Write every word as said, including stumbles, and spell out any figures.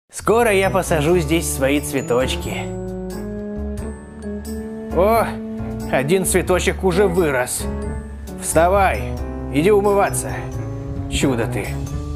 Скоро я посажу здесь свои цветочки. О, один цветочек уже вырос. Вставай, иди умываться. Чудо ты.